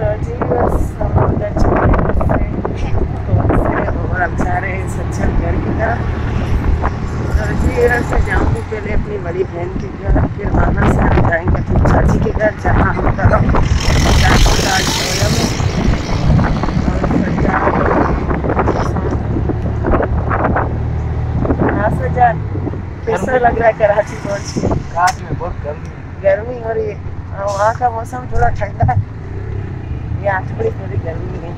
जी बस हम उधर चले और हम जा रहे हैं सज्जन घर की तरफ। तो जी घर से जाऊँगी पहले अपनी बड़ी बहन के घर, फिर वहाँ से हम जाएंगे अपनी चाची के घर जहाँ हम कल चाची का आज सोया में और सजा कैसा लग रहा है कराची पहुँच के? कराची में बहुत गर्मी हो रही है। वहाँ का मौसम थोड़ा ठंडा है, यहाँ थोड़ी थोड़ी गर्मी है।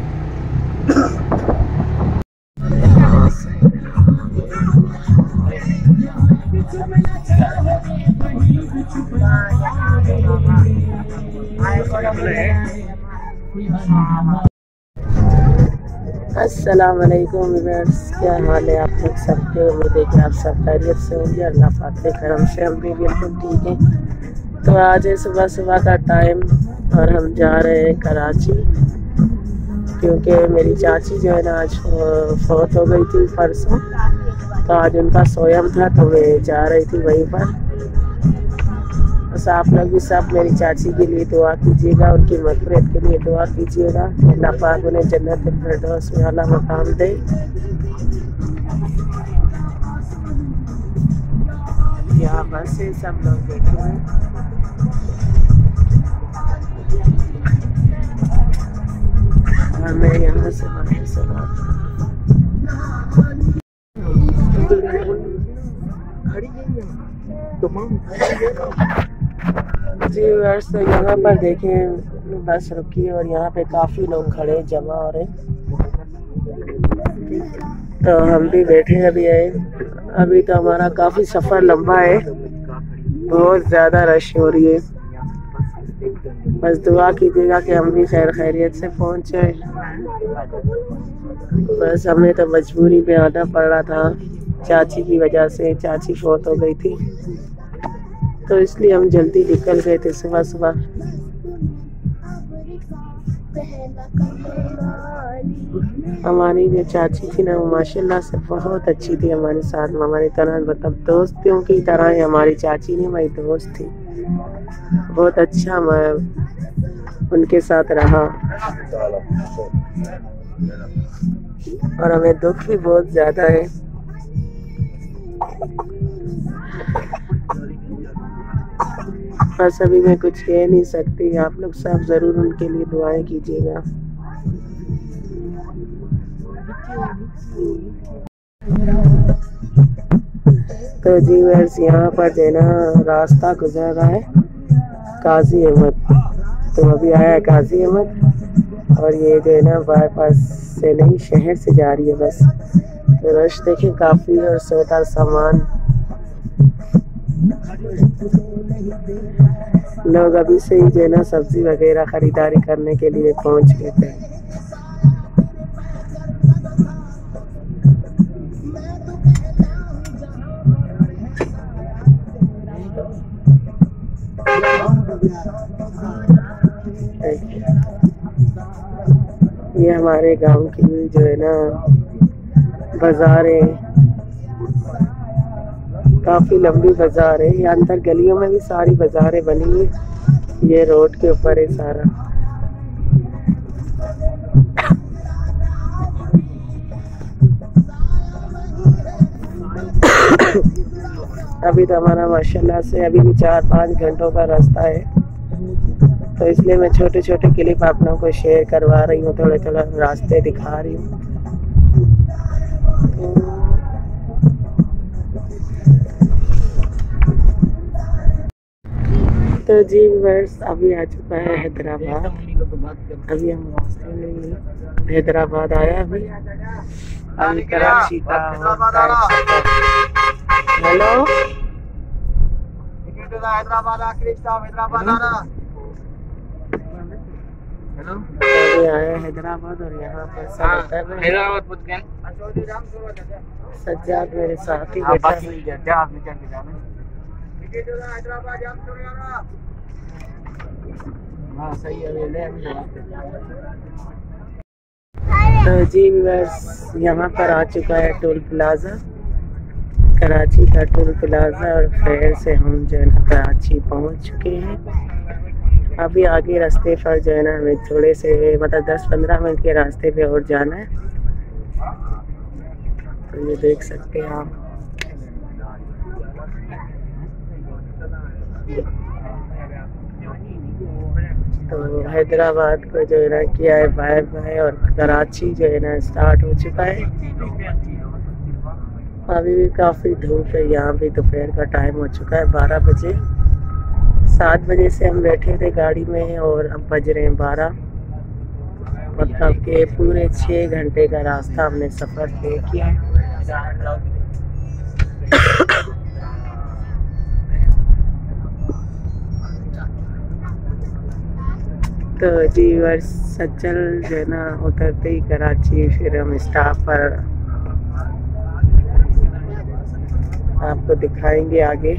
अस्सलाम वालेकुम व्यूअर्स, क्या हाल है आप लोग सबके? उम्मीद है कि आप सब खैरियत से होंगे। अल्लाह पाक के करम से हम भी बिल्कुल ठीक हैं। तो आज है सुबह सुबह का टाइम और हम जा रहे हैं कराची, क्योंकि मेरी चाची जो है ना आज फौत हो गई थी परसों। तो आज उनका सोयम था तो मैं जा रही थी वहीं पर। बस आप लोग भी सब मेरी चाची के लिए दुआ कीजिएगा, उनकी मग़फ़िरत के लिए दुआ कीजिएगा। अल्लाह पाक उन्हें जन्नतुल फिरदौस में आला मकाम दे। यहाँ बस से सब लोग बैठे हैं। और मैं यहाँ से बाहर से जी वर्ष तो यहाँ पर देखें बस रुकी है और यहाँ पे काफ़ी लोग खड़े जमा हो रहे। तो हम भी बैठे अभी आए। अभी तो हमारा काफ़ी सफ़र लंबा है, बहुत ज़्यादा रश हो रही है। बस दुआ कीजिएगा कि हम भी खैर खैरियत से पहुँच जाए। बस हमें तो मजबूरी में आना पड़ रहा था, चाची की वजह से। चाची फौत हो गई थी तो इसलिए हम जल्दी निकल गए थे सुबह सुबह। हमारी जो चाची थी ना वो माशाल्लाह से बहुत अच्छी थी हमारे साथ, हमारी तरह मतलब दोस्तों की तरह ही हमारी चाची ने मेरी दोस्त थी। बहुत अच्छा मैं उनके साथ रहा और हमें दुख भी बहुत ज़्यादा है। बस अभी मैं कुछ कह नहीं सकती, आप लोग सब ज़रूर उनके लिए दुआएं कीजिएगा। तो जी बस यहाँ पर जो है ना रास्ता गुजर रहा है काजी अहमद। तो अभी आया है काजी अहमद और ये जो है ना बाईपास से नहीं शहर से जा रही है बस। तो रश देखें काफ़ी और सोता सामान लोग अभी से ही जो है ना सब्जी वगैरह खरीदारी करने के लिए पहुंच गए थे। ये हमारे गांव की जो है ना बाजारें, काफ़ी लंबी बाजार है। ये अंदर गलियों में भी सारी बाजारें बनी हुई, ये रोड के ऊपर है सारा। अभी तो हमारा माशाल्लाह से अभी भी 4-5 घंटों का रास्ता है, तो इसलिए मैं छोटे छोटे क्लिप आप लोगों को शेयर करवा रही हूँ, थोड़े थोड़ा रास्ते दिखा रही हूँ। तो जी बस अभी आ चुका है हैदराबाद। अभी हम रास्ते में हैदराबाद आया अभी कराची का। हेलो अभी आया हैदराबाद और यहाँ पर सज्जाद मेरे साथ ही बैठा है। तो जी बस यहाँ पर आ चुका है टोल प्लाजा, कराची का टोल प्लाजा। और खैर से हम जो है कराची पहुँच चुके हैं। अभी आगे रास्ते पर जो है ना हमें थोड़े से मतलब 10-15 मिनट के रास्ते पे और जाना है। तो ये देख सकते हैं आप। तो हैदराबाद को जो है ना किया है बाय बाय और कराची जो है ना स्टार्ट हो चुका है। अभी भी काफ़ी धूप है यहाँ भी। दोपहर का टाइम हो चुका है 12 बजे। 7 बजे से हम बैठे थे गाड़ी में और अब बज रहे हैं 12। मतलब कि पूरे 6 घंटे का रास्ता हमने सफ़र तय किया है। तो जी वर्ष सचल जो है ना उतरते ही कराची फिर हम स्टॉप पर आपको दिखाएंगे आगे।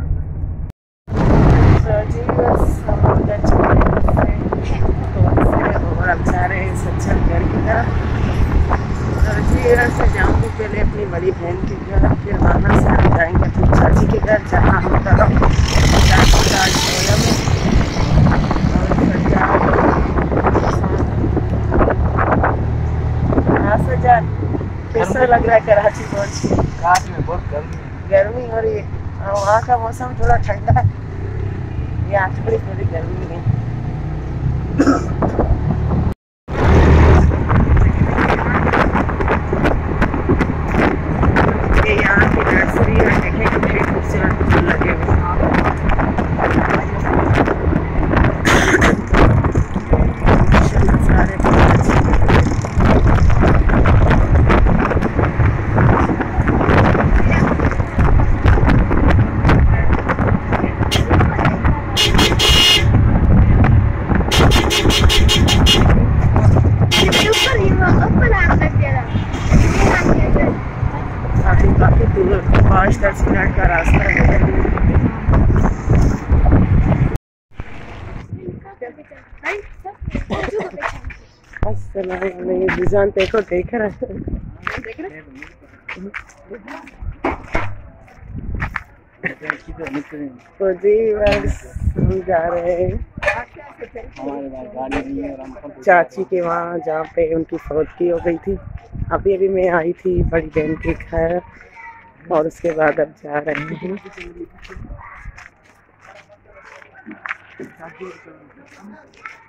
तो जी बस हम उधर चले और अब जा रहे हैं सचल घर की तरफ। तो जी से जाऊँगी पहले अपनी बड़ी बहन के घर, फिर वहाँ से हम जाएंगे अपनी चाची के घर जहाँ हम चाची का सोया में। कैसा लग रहा है कराची पहुँच के? कराची में बहुत गर्मी हो रही है। वहाँ का मौसम थोड़ा ठंडा है, यहाँ थोड़ी थोड़ी गर्मी है। ये यहाँ की नर्सरी है, देखें कितने खूबसूरत फूल लगे हुए हैं। सारे काफी दूर 5-10 मिनट का रास्ता है। रिजान देखो देख रहा है। तो जी बस हम जा रहे हैं चाची के वहाँ जहाँ पे उनकी फौतगी हो गई थी। अभी अभी मैं आई थी बड़ी बहन के घर और उसके बाद अब जा रहे हैं।